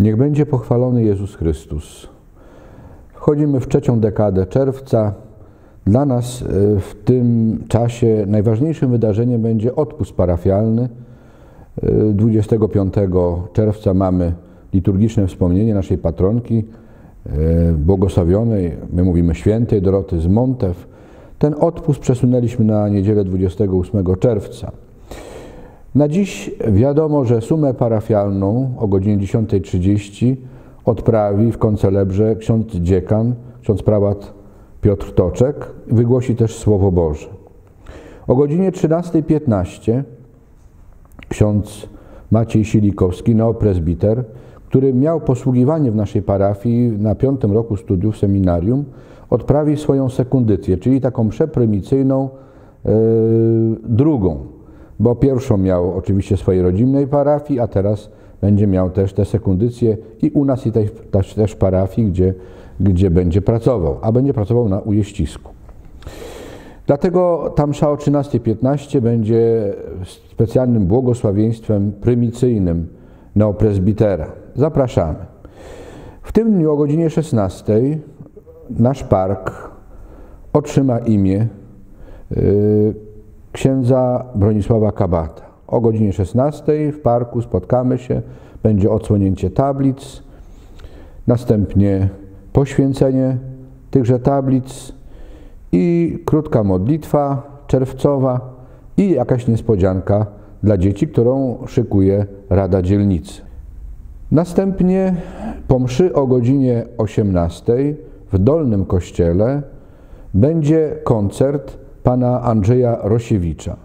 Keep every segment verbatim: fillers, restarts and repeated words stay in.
Niech będzie pochwalony Jezus Chrystus. Wchodzimy w trzecią dekadę czerwca. Dla nas w tym czasie najważniejszym wydarzeniem będzie odpust parafialny. dwudziestego piątego czerwca mamy liturgiczne wspomnienie naszej patronki błogosławionej, my mówimy świętej Doroty z Montew. Ten odpust przesunęliśmy na niedzielę dwudziestego ósmego czerwca. Na dziś wiadomo, że sumę parafialną o godzinie dziesiątej trzydzieści odprawi w koncelebrze ksiądz dziekan, ksiądz prałat Piotr Toczek, wygłosi też Słowo Boże. O godzinie trzynastej piętnaście ksiądz Maciej Silikowski, neoprezbiter, który miał posługiwanie w naszej parafii na piątym roku studiów seminarium, odprawi swoją sekundycję, czyli taką mszę prymicyjną yy, drugą, bo pierwszą miał oczywiście w swojej rodzinnej parafii, a teraz będzie miał też tę sekundycję i u nas i tej, też, też w parafii, gdzie, gdzie będzie pracował, a będzie pracował na Ujeścisku. Dlatego ta msza o trzynastej piętnaście będzie specjalnym błogosławieństwem prymicyjnym neoprezbitera. Zapraszamy. W tym dniu o godzinie szesnastej nasz park otrzyma imię yy, księdza Bronisława Kabata. O godzinie szesnastej w parku spotkamy się, będzie odsłonięcie tablic, następnie poświęcenie tychże tablic i krótka modlitwa czerwcowa i jakaś niespodzianka dla dzieci, którą szykuje Rada Dzielnicy. Następnie po mszy o godzinie osiemnastej w Dolnym Kościele będzie koncert pana Andrzeja Rosiewicza.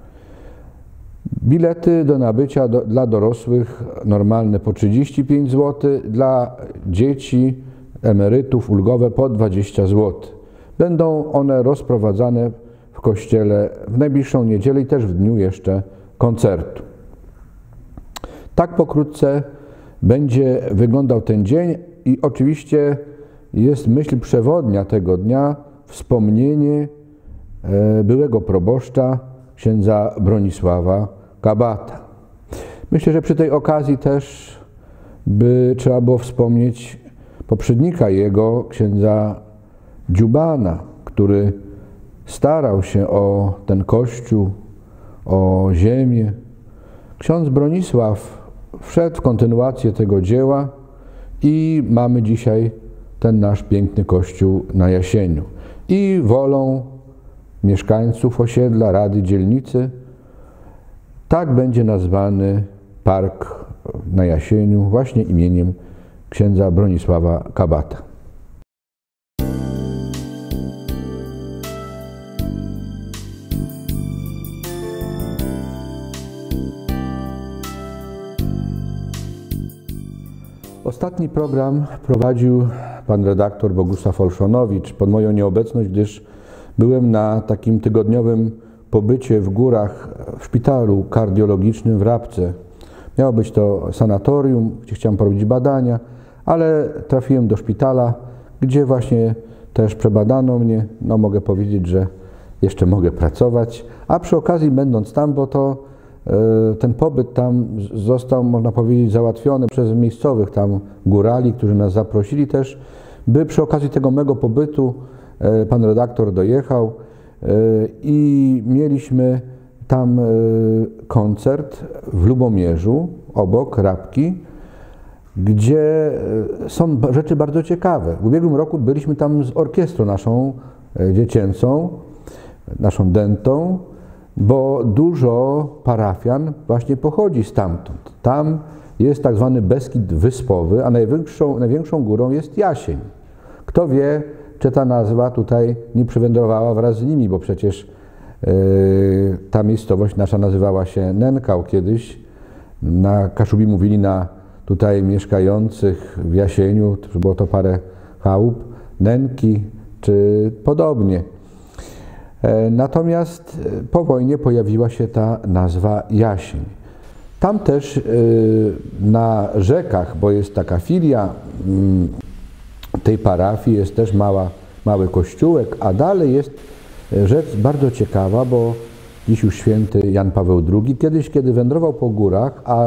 Bilety do nabycia do, dla dorosłych normalne po trzydzieści pięć złotych, dla dzieci, emerytów ulgowe po dwadzieścia złotych. Będą one rozprowadzane w kościele w najbliższą niedzielę i też w dniu jeszcze koncertu. Tak pokrótce będzie wyglądał ten dzień i oczywiście jest myśl przewodnia tego dnia wspomnienie byłego proboszcza księdza Bronisława Kabata. Myślę, że przy tej okazji też by trzeba było wspomnieć poprzednika jego, księdza Dziubana, który starał się o ten kościół, o ziemię. Ksiądz Bronisław wszedł w kontynuację tego dzieła i mamy dzisiaj ten nasz piękny kościół na Jasieniu. I wolą mieszkańców osiedla, Rady Dzielnicy, tak będzie nazwany park na Jasieniu właśnie imieniem księdza Bronisława Kabata. Ostatni program prowadził pan redaktor Bogusław Olszonowicz pod moją nieobecność, gdyż byłem na takim tygodniowym pobycie w górach w szpitalu kardiologicznym w Rabce. Miało być to sanatorium, gdzie chciałem porobić badania, ale trafiłem do szpitala, gdzie właśnie też przebadano mnie. No mogę powiedzieć, że jeszcze mogę pracować, a przy okazji będąc tam, bo to ten pobyt tam został, można powiedzieć, załatwiony przez miejscowych tam górali, którzy nas zaprosili też, by przy okazji tego mego pobytu pan redaktor dojechał i mieliśmy tam koncert w Lubomierzu, obok Rabki, gdzie są rzeczy bardzo ciekawe. W ubiegłym roku byliśmy tam z orkiestrą naszą dziecięcą, naszą dentą, bo dużo parafian właśnie pochodzi stamtąd. Tam jest tak zwany Beskid Wyspowy, a największą, największą górą jest Jasień. Kto wie, czy ta nazwa tutaj nie przywędrowała wraz z nimi, bo przecież yy, ta miejscowość nasza nazywała się Nenkał kiedyś. Na Kaszubi mówili na tutaj mieszkających w Jasieniu, było to parę chałup, Nenki czy podobnie. Natomiast po wojnie pojawiła się ta nazwa Jasień. Tam też na rzekach, bo jest taka filia tej parafii, jest też mała, mały kościółek, a dalej jest rzecz bardzo ciekawa, bo dziś już święty Jan Paweł drugi, kiedyś kiedy wędrował po górach, a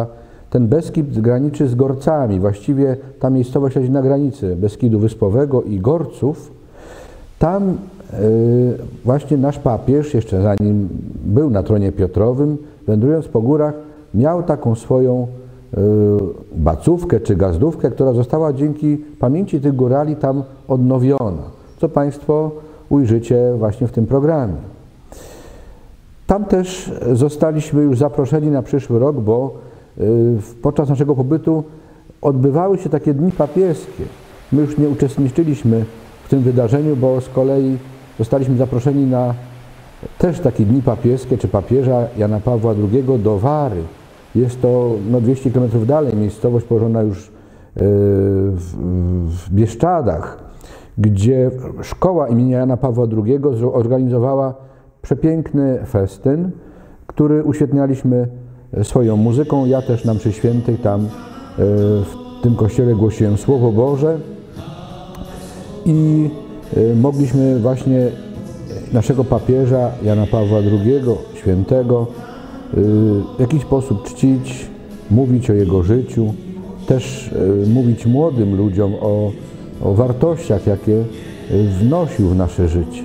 ten Beskid graniczy z Gorcami. Właściwie ta miejscowość leży na granicy Beskidu Wyspowego i Gorców. Tam y, właśnie nasz papież, jeszcze zanim był na tronie Piotrowym, wędrując po górach, miał taką swoją y, bacówkę czy gazdówkę, która została dzięki pamięci tych górali tam odnowiona, co Państwo ujrzycie właśnie w tym programie. Tam też zostaliśmy już zaproszeni na przyszły rok, bo y, podczas naszego pobytu odbywały się takie dni papieskie. My już nie uczestniczyliśmy w tym wydarzeniu, bo z kolei zostaliśmy zaproszeni na też takie dni papieskie, czy papieża Jana Pawła drugiego do Wary. Jest to no, dwieście kilometrów dalej, miejscowość położona już w, w Bieszczadach, gdzie szkoła imienia Jana Pawła drugiego zorganizowała przepiękny festyn, który uświetnialiśmy swoją muzyką. Ja też na mszy świętej tam w tym kościele głosiłem Słowo Boże i mogliśmy właśnie naszego papieża Jana Pawła drugiego, świętego, w jakiś sposób czcić, mówić o jego życiu, też mówić młodym ludziom o, o wartościach, jakie wnosił w nasze życie.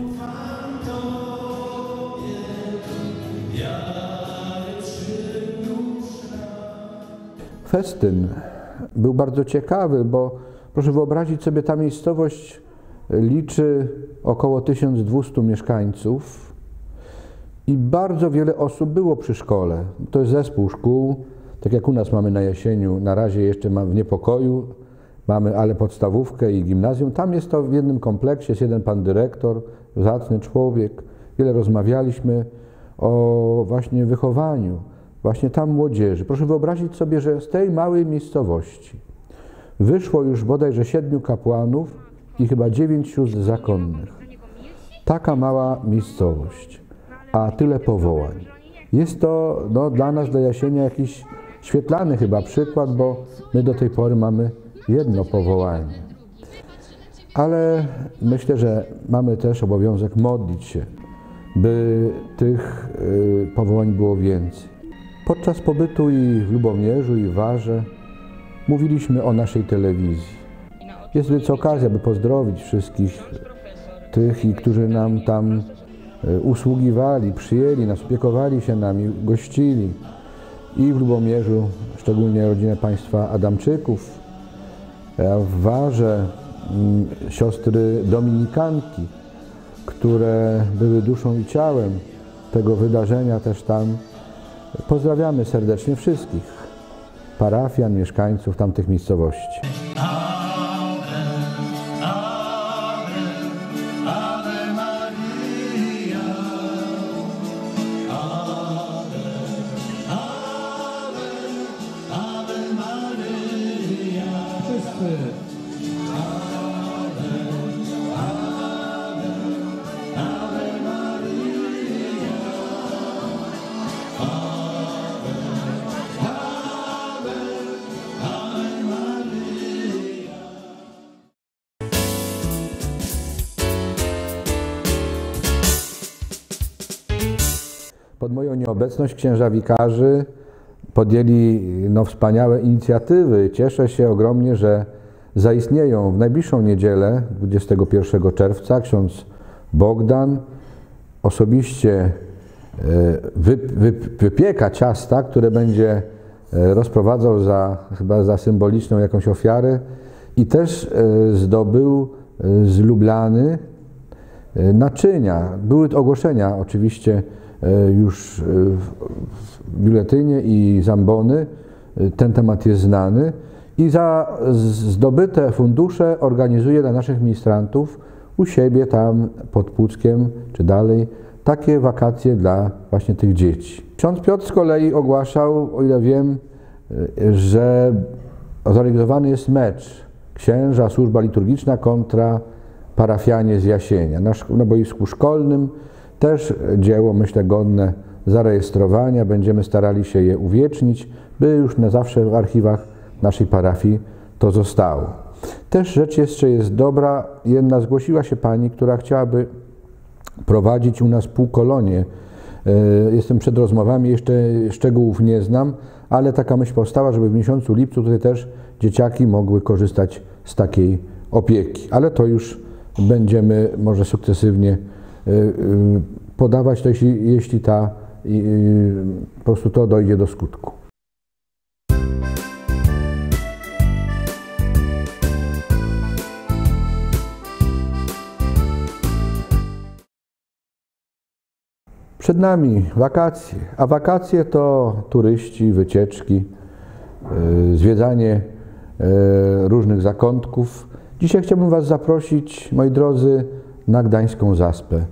Festyn był bardzo ciekawy, bo proszę wyobrazić sobie, ta miejscowość liczy około tysiąc dwieście mieszkańców i bardzo wiele osób było przy szkole. To jest zespół szkół, tak jak u nas mamy na Jesieniu, na razie jeszcze mamy w Niepokoju, mamy ale podstawówkę i gimnazjum. Tam jest to w jednym kompleksie, jest jeden pan dyrektor, zacny człowiek. Wiele rozmawialiśmy o właśnie wychowaniu, właśnie tam młodzieży. Proszę wyobrazić sobie, że z tej małej miejscowości wyszło już bodajże siedmiu kapłanów i chyba dziewięć sióstr zakonnych. Taka mała miejscowość, a tyle powołań. Jest to no, dla nas, dla Jasienia, jakiś świetlany chyba przykład, bo my do tej pory mamy jedno powołanie. Ale myślę, że mamy też obowiązek modlić się, by tych y, powołań było więcej. Podczas pobytu i w Lubomierzu, i w Warze mówiliśmy o naszej telewizji. Jest więc okazja, by pozdrowić wszystkich tych, którzy nam tam usługiwali, przyjęli nas, opiekowali się nami, gościli. I w Lubomierzu, szczególnie rodzinę państwa Adamczyków, a w Warze siostry dominikanki, które były duszą i ciałem tego wydarzenia też tam. Pozdrawiamy serdecznie wszystkich parafian, mieszkańców tamtych miejscowości. Pod moją nieobecność księża wikarzy podjęli no, wspaniałe inicjatywy. Cieszę się ogromnie, że zaistnieją w najbliższą niedzielę, dwudziestego pierwszego czerwca, ksiądz Bogdan osobiście wy, wy, wypieka ciasta, które będzie rozprowadzał za, chyba za symboliczną jakąś ofiarę i też zdobył z Lublany naczynia. Były ogłoszenia oczywiście już w biuletynie i zambony, ten temat jest znany i za zdobyte fundusze organizuje dla naszych ministrantów u siebie tam pod Puckiem czy dalej takie wakacje dla właśnie tych dzieci. Ksiądz Piotr z kolei ogłaszał, o ile wiem, że zorganizowany jest mecz księża, służba liturgiczna kontra parafianie z Jasienia. Na boisku szkolnym też dzieło, myślę, godne zarejestrowania. Będziemy starali się je uwiecznić, by już na zawsze w archiwach naszej parafii to zostało. Też rzecz jeszcze jest dobra. Jedna zgłosiła się pani, która chciałaby prowadzić u nas półkolonie Jestem przed rozmowami, jeszcze szczegółów nie znam, ale taka myśl powstała, żeby w miesiącu lipcu tutaj też dzieciaki mogły korzystać z takiej opieki. Ale to już będziemy może sukcesywnie podawać, to jeśli, jeśli ta, po prostu to dojdzie do skutku. Przed nami wakacje, a wakacje to turyści, wycieczki, zwiedzanie różnych zakątków. Dzisiaj chciałbym Was zaprosić, moi drodzy, na Gdańską Zaspę.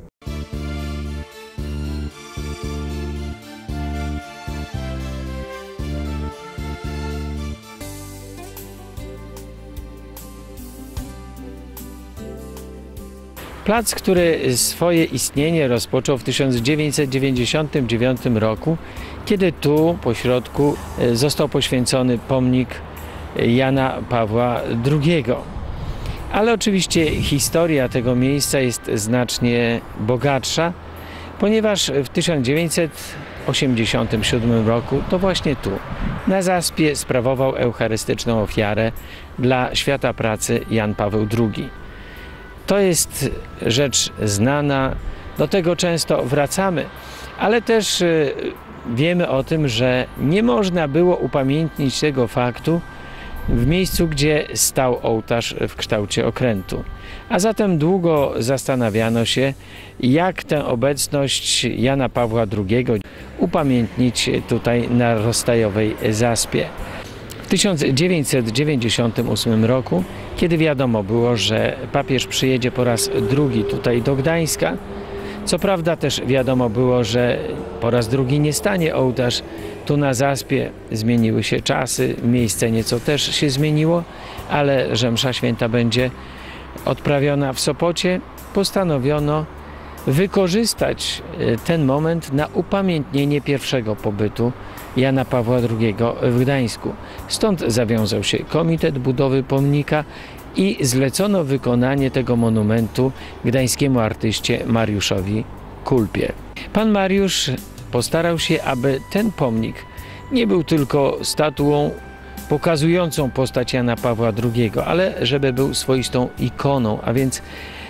Plac, który swoje istnienie rozpoczął w tysiąc dziewięćset dziewięćdziesiątym dziewiątym roku, kiedy tu po środku został poświęcony pomnik Jana Pawła drugiego. Ale oczywiście historia tego miejsca jest znacznie bogatsza, ponieważ w tysiąc dziewięćset osiemdziesiątym siódmym roku to właśnie tu, na Zaspie, sprawował eucharystyczną ofiarę dla świata pracy Jan Paweł drugi. To jest rzecz znana, do tego często wracamy, ale też wiemy o tym, że nie można było upamiętnić tego faktu w miejscu, gdzie stał ołtarz w kształcie okrętu. A zatem długo zastanawiano się, jak tę obecność Jana Pawła drugiego upamiętnić tutaj na rozstajowej Zaspie. W tysiąc dziewięćset dziewięćdziesiątym ósmym roku, kiedy wiadomo było, że papież przyjedzie po raz drugi tutaj do Gdańska, co prawda też wiadomo było, że po raz drugi nie stanie ołtarz tu na Zaspie, zmieniły się czasy, miejsce nieco też się zmieniło, ale że msza święta będzie odprawiona w Sopocie, postanowiono wykorzystać ten moment na upamiętnienie pierwszego pobytu Jana Pawła drugiego w Gdańsku. Stąd zawiązał się Komitet Budowy Pomnika i zlecono wykonanie tego monumentu gdańskiemu artyście Mariuszowi Kulpie. Pan Mariusz postarał się, aby ten pomnik nie był tylko statuą pokazującą postać Jana Pawła drugiego, ale żeby był swoistą ikoną, a więc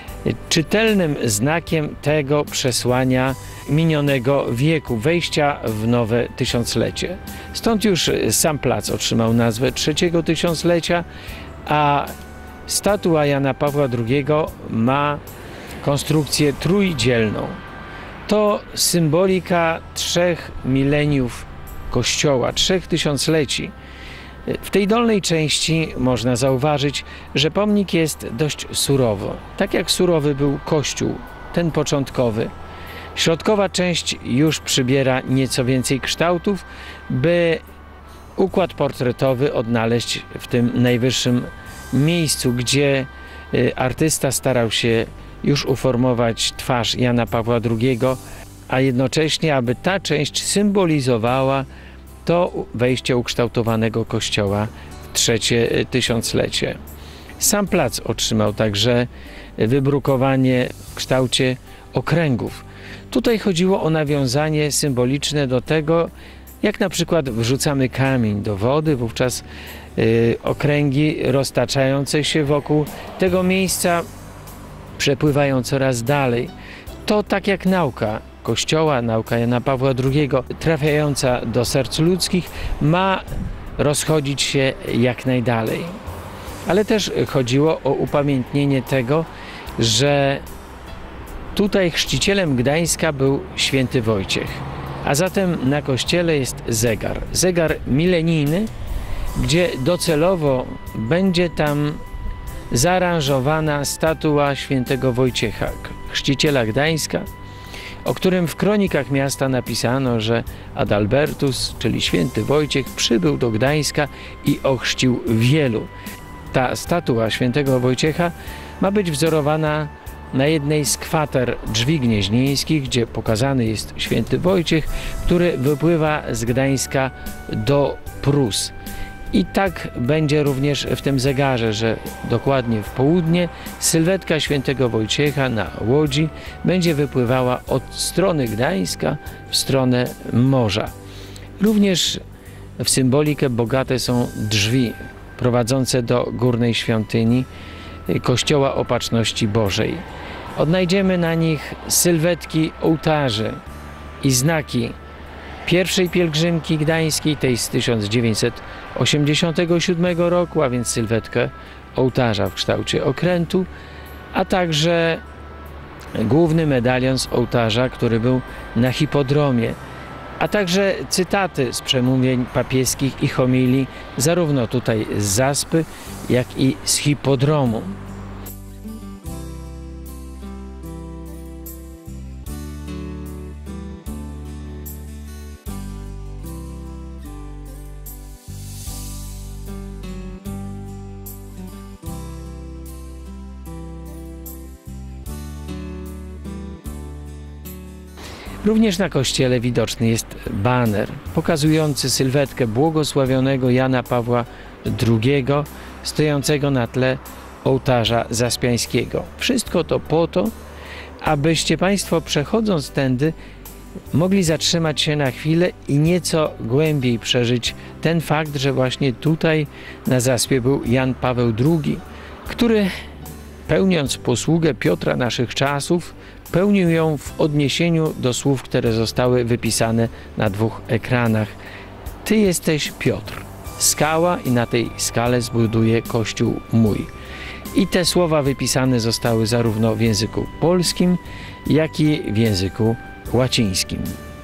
czytelnym znakiem tego przesłania minionego wieku, wejścia w nowe tysiąclecie. Stąd już sam plac otrzymał nazwę trzeciego tysiąclecia, a statua Jana Pawła drugiego ma konstrukcję trójdzielną. To symbolika trzech mileniów Kościoła, trzech tysiącleci. W tej dolnej części można zauważyć, że pomnik jest dość surowo, tak jak surowy był Kościół, ten początkowy. Środkowa część już przybiera nieco więcej kształtów, by układ portretowy odnaleźć w tym najwyższym miejscu, gdzie artysta starał się już uformować twarz Jana Pawła drugiego, a jednocześnie, aby ta część symbolizowała to wejście ukształtowanego kościoła w trzecie tysiąclecie. Sam plac otrzymał także wybrukowanie w kształcie okręgów. Tutaj chodziło o nawiązanie symboliczne do tego, jak na przykład wrzucamy kamień do wody, wówczas y, okręgi roztaczające się wokół tego miejsca przepływają coraz dalej. To tak jak nauka Kościoła, nauka Jana Pawła drugiego, trafiająca do serc ludzkich, ma rozchodzić się jak najdalej. Ale też chodziło o upamiętnienie tego, że tutaj chrzcicielem Gdańska był święty Wojciech, a zatem na kościele jest zegar. Zegar milenijny, gdzie docelowo będzie tam zaaranżowana statua świętego Wojciecha, chrzciciela Gdańska, o którym w kronikach miasta napisano, że Adalbertus, czyli święty Wojciech, przybył do Gdańska i ochrzcił wielu. Ta statua świętego Wojciecha ma być wzorowana na jednej z kwater drzwi gnieźnieńskich, gdzie pokazany jest święty Wojciech, który wypływa z Gdańska do Prus. I tak będzie również w tym zegarze, że dokładnie w południe sylwetka świętego Wojciecha na łodzi będzie wypływała od strony Gdańska w stronę morza. Również w symbolikę bogate są drzwi prowadzące do górnej świątyni Kościoła Opatrzności Bożej. Odnajdziemy na nich sylwetki ołtarzy i znaki pierwszej pielgrzymki gdańskiej, tej z tysiąc dziewięćset osiemdziesiątego siódmego roku, a więc sylwetkę ołtarza w kształcie okrętu, a także główny medalion z ołtarza, który był na hipodromie, a także cytaty z przemówień papieskich i homilii, zarówno tutaj z Zaspy, jak i z hipodromu. Również na kościele widoczny jest baner pokazujący sylwetkę błogosławionego Jana Pawła drugiego stojącego na tle ołtarza zaspiańskiego. Wszystko to po to, abyście Państwo, przechodząc tędy, mogli zatrzymać się na chwilę i nieco głębiej przeżyć ten fakt, że właśnie tutaj na Zaspie był Jan Paweł drugi, który, pełniąc posługę Piotra naszych czasów, pełnił ją w odniesieniu do słów, które zostały wypisane na dwóch ekranach. Ty jesteś Piotr, skała, i na tej skale zbuduję Kościół mój. I te słowa wypisane zostały zarówno w języku polskim, jak i w języku łacińskim.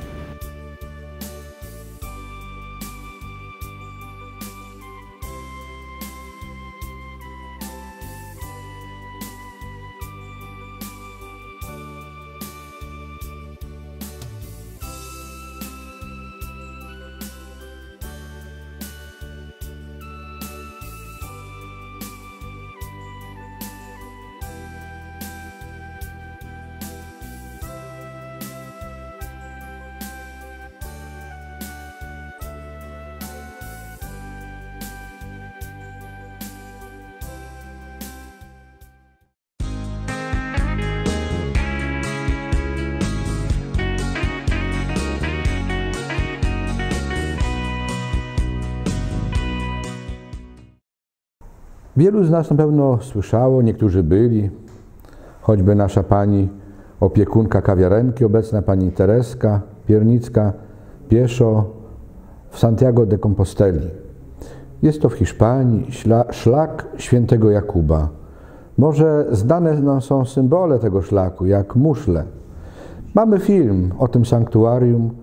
Wielu z nas na pewno słyszało, niektórzy byli, choćby nasza pani opiekunka kawiarenki, obecna pani Tereska Piernicka, pieszo w Santiago de Composteli. Jest to w Hiszpanii szlak świętego Jakuba. Może znane nam są symbole tego szlaku, jak muszle. Mamy film o tym sanktuarium.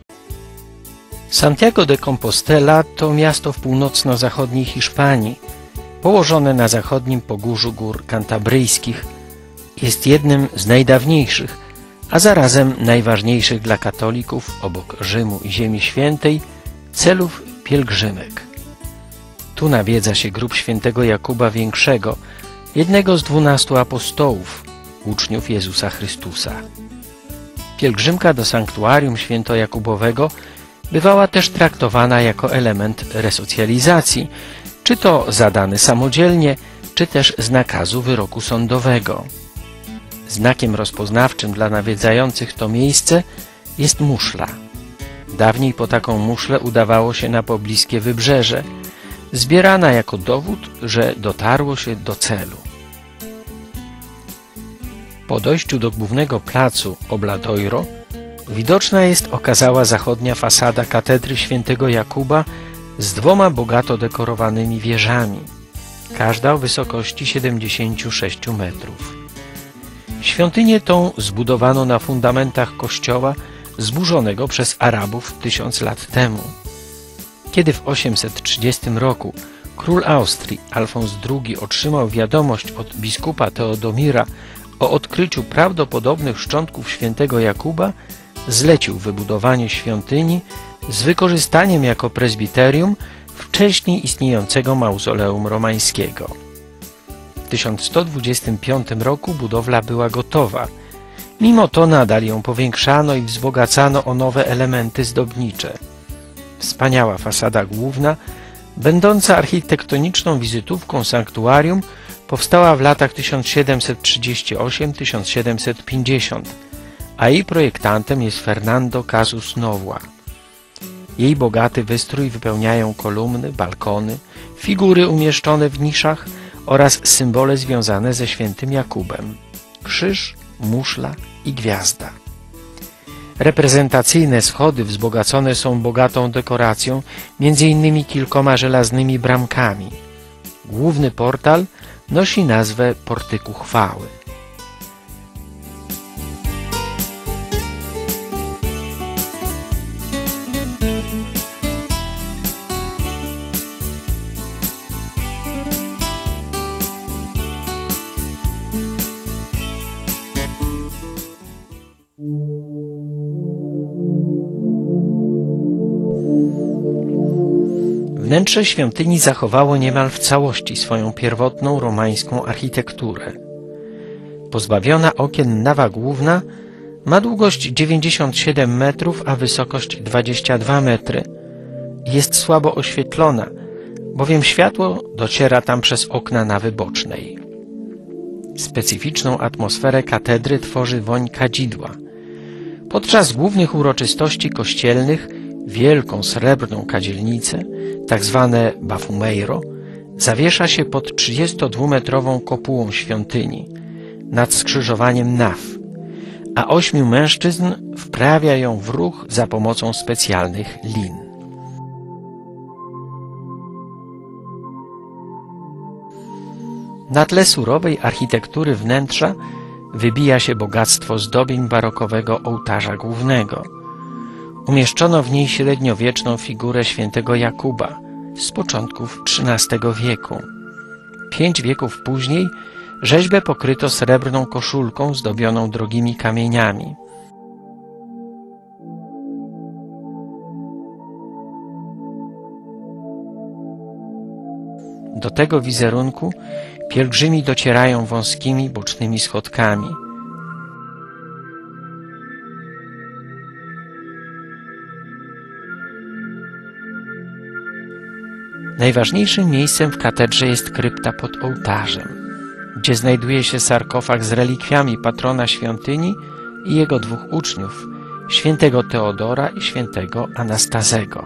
Santiago de Compostela to miasto w północno-zachodniej Hiszpanii, położone na zachodnim pogórzu gór kantabryjskich. Jest jednym z najdawniejszych, a zarazem najważniejszych dla katolików, obok Rzymu i Ziemi Świętej, celów pielgrzymek. Tu nawiedza się grób świętego Jakuba Większego, jednego z dwunastu apostołów, uczniów Jezusa Chrystusa. Pielgrzymka do sanktuarium świętojakubowego bywała też traktowana jako element resocjalizacji, czy to zadany samodzielnie, czy też z nakazu wyroku sądowego. Znakiem rozpoznawczym dla nawiedzających to miejsce jest muszla. Dawniej po taką muszlę udawało się na pobliskie wybrzeże, zbierana jako dowód, że dotarło się do celu. Po dojściu do głównego placu Obradoiro widoczna jest okazała zachodnia fasada katedry świętego Jakuba z dwoma bogato dekorowanymi wieżami, każda o wysokości siedemdziesięciu sześciu metrów. Świątynię tą zbudowano na fundamentach kościoła zburzonego przez Arabów tysiąc lat temu. Kiedy w osiemset trzydziestym roku król Austrii Alfons drugi otrzymał wiadomość od biskupa Teodomira o odkryciu prawdopodobnych szczątków świętego Jakuba, zlecił wybudowanie świątyni z wykorzystaniem jako prezbiterium wcześniej istniejącego mauzoleum romańskiego. W tysiąc sto dwudziestym piątym roku budowla była gotowa. Mimo to nadal ją powiększano i wzbogacano o nowe elementy zdobnicze. Wspaniała fasada główna Będąca architektoniczną wizytówką sanktuarium, powstała w latach tysiąc siedemset trzydziestym ósmym do tysiąc siedemset pięćdziesiątego, a jej projektantem jest Fernando Casus Novoa. Jej bogaty wystrój wypełniają kolumny, balkony, figury umieszczone w niszach oraz symbole związane ze świętym Jakubem: krzyż, muszla i gwiazda. Reprezentacyjne schody wzbogacone są bogatą dekoracją, między innymi kilkoma żelaznymi bramkami. Główny portal nosi nazwę Portyku Chwały. Wnętrze świątyni zachowało niemal w całości swoją pierwotną romańską architekturę. Pozbawiona okien nawa główna ma długość dziewięćdziesiąt siedem metrów, a wysokość dwadzieścia dwa metry. Jest słabo oświetlona, bowiem światło dociera tam przez okna nawy bocznej. Specyficzną atmosferę katedry tworzy woń kadzidła. Podczas głównych uroczystości kościelnych wielką srebrną kadzielnicę, tak zwane bafumeiro, zawiesza się pod trzydziestodwumetrową kopułą świątyni, nad skrzyżowaniem naw, a ośmiu mężczyzn wprawia ją w ruch za pomocą specjalnych lin. Na tle surowej architektury wnętrza wybija się bogactwo zdobień barokowego ołtarza głównego. Umieszczono w niej średniowieczną figurę świętego Jakuba z początków trzynastego wieku. Pięć wieków później rzeźbę pokryto srebrną koszulką zdobioną drogimi kamieniami. Do tego wizerunku pielgrzymi docierają wąskimi bocznymi schodkami. Najważniejszym miejscem w katedrze jest krypta pod ołtarzem, gdzie znajduje się sarkofag z relikwiami patrona świątyni i jego dwóch uczniów, świętego Teodora i świętego Anastazego.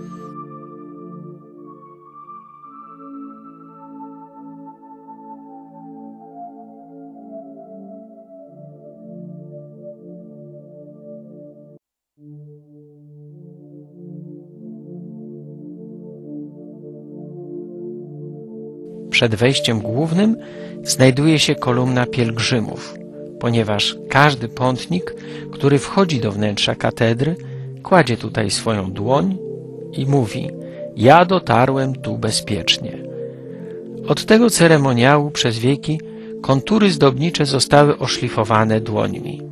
Przed wejściem głównym znajduje się kolumna pielgrzymów, ponieważ każdy pątnik, który wchodzi do wnętrza katedry, kładzie tutaj swoją dłoń i mówi: ja dotarłem tu bezpiecznie. Od tego ceremoniału przez wieki kontury zdobnicze zostały oszlifowane dłońmi.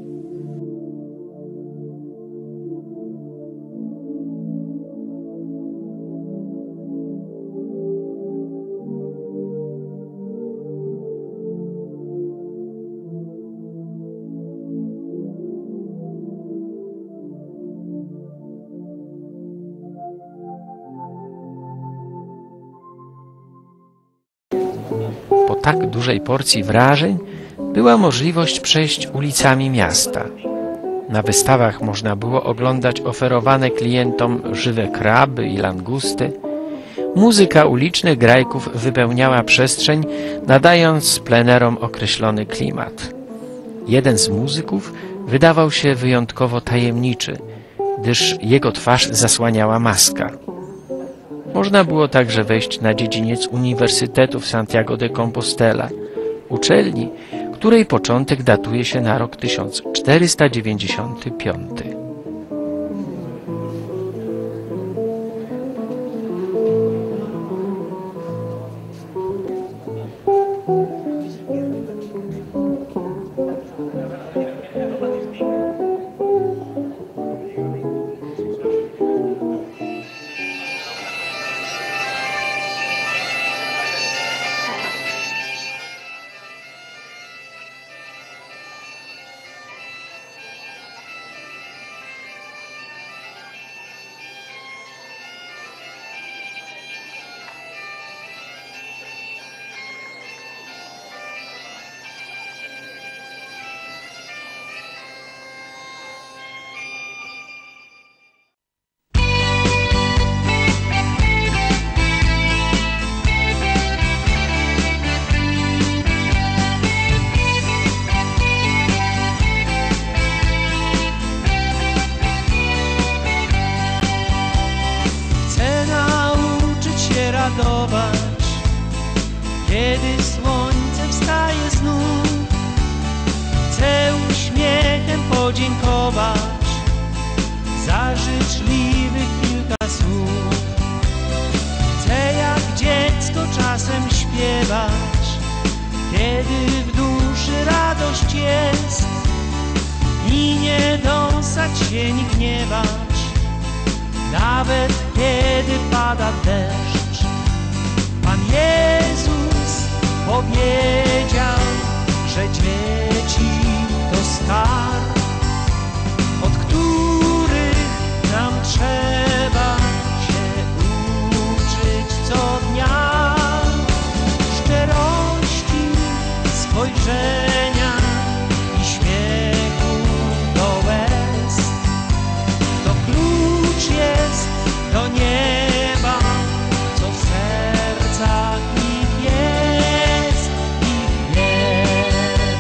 Po tak dużej porcji wrażeń była możliwość przejść ulicami miasta. Na wystawach można było oglądać oferowane klientom żywe kraby i langusty. Muzyka ulicznych grajków wypełniała przestrzeń, nadając plenerom określony klimat. Jeden z muzyków wydawał się wyjątkowo tajemniczy, gdyż jego twarz zasłaniała maska. Można było także wejść na dziedziniec Uniwersytetu w Santiago de Compostela, uczelni, której początek datuje się na rok tysiąc czterysta dziewięćdziesiąty piąty. kiedy słońce wstaje znów. Chcę uśmiechem podziękować za życzliwych kilka słów. Chcę jak dziecko czasem śpiewać, kiedy w duszy radość jest i nie dąsać się nie gniewać, nawet kiedy pada deszcz. Pan Jezus powiedział, że dzieci to skarb, od których nam trzeba się uczyć co dnia. Szczerości, spojrzenia i śmiechu do łez. To klucz jest do nieba, co w sercach ich jest, ich jest.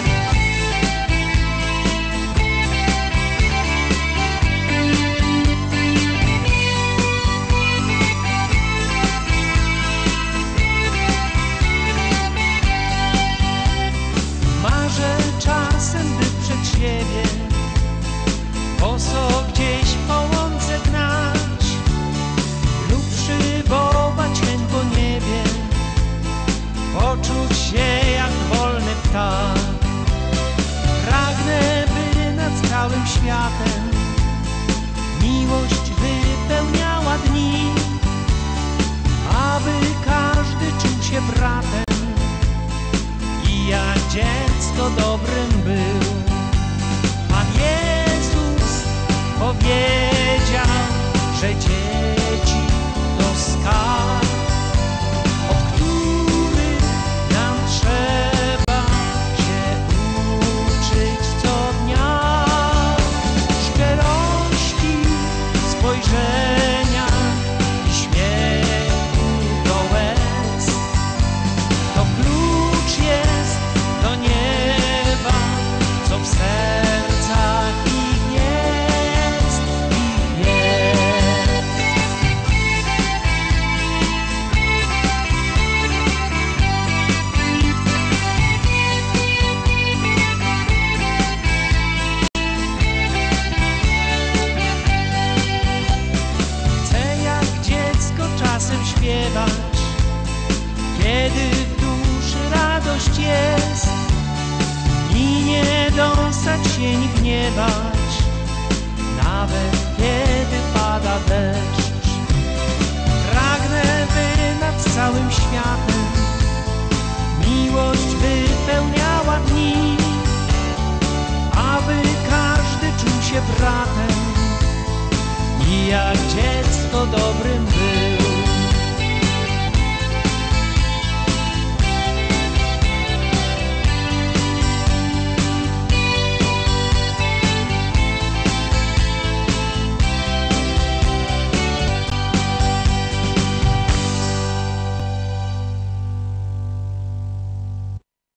Marzę czasem, by przed siebie boso gdzieś po łące gnać lub szybować chęć po niebie, poczuć się jak wolny ptak. Pragnę, by nad całym światem miłość wypełniała dni, aby każdy czuł się bratem i jak dziecko dobrym był. Pan Jezus powiedział, że dzieci to skarb, od których nam trzeba się uczyć co dnia. Szczerości, spojrzenia i śmiechu do łez. To klucz jest do nieba, co w sercach ich jest, ich jest. Chcę jak dziecko czasem śpiewać, kiedy w duszy radość jest i nie dąsać się nie gniewać, nawet kiedy pada deszcz. Pragnę, by nad całym światem miłość wypełniała dni, aby każdy czuł się bratem i jak dziecko dobrym był.